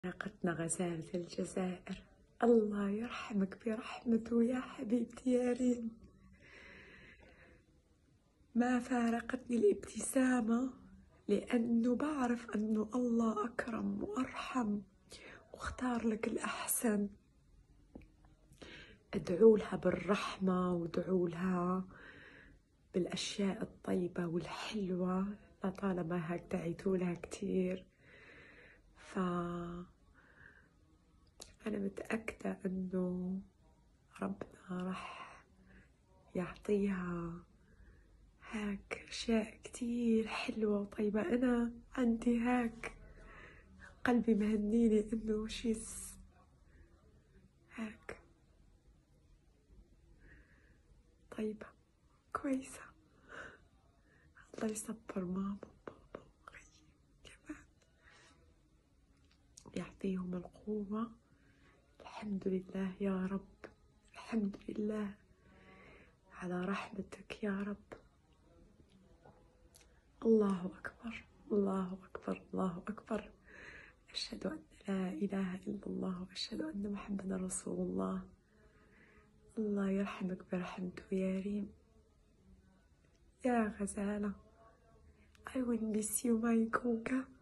علاقتنا غزالة الجزائر، الله يرحمك برحمته يا حبيبتي يا ريم. ما فارقتني الابتسامة لأنه بعرف أنه الله أكرم وأرحم واختار لك الأحسن. أدعو لها بالرحمة وادعو لها بالأشياء الطيبة والحلوة لطالما هيك دعيتوا لها كتير. أنا متأكدة أنه ربنا رح يعطيها هيك أشياء كتير حلوة وطيبة. أنا عندي هيك قلبي مهنيني إنه شيز هيك طيبة كويسة. الله يصبر ماما وبابا وخيي كمان، يعطيهم القوة. الحمد لله يا رب، الحمد لله على رحمتك يا رب. الله أكبر، الله أكبر، الله أكبر. أشهد أن لا إله إلا الله وأشهد أن محمدا رسول الله. الله يرحمك برحمته يا ريم يا غزالة. I will miss you my Goga.